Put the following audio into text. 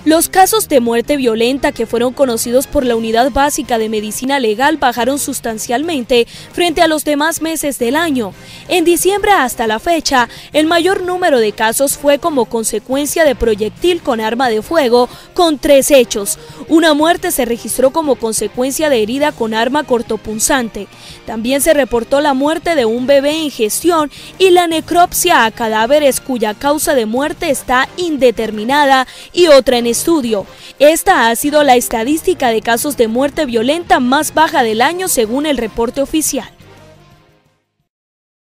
Los casos de muerte violenta que fueron conocidos por la Unidad Básica de Medicina Legal bajaron sustancialmente frente a los demás meses del año. En diciembre hasta la fecha, el mayor número de casos fue como consecuencia de proyectil con arma de fuego, con 3 hechos. Una muerte se registró como consecuencia de herida con arma cortopunzante. También se reportó la muerte de un bebé en gestión y la necropsia a cadáveres cuya causa de muerte está indeterminada y otra en estudio. Esta ha sido la estadística de casos de muerte violenta más baja del año según el reporte oficial.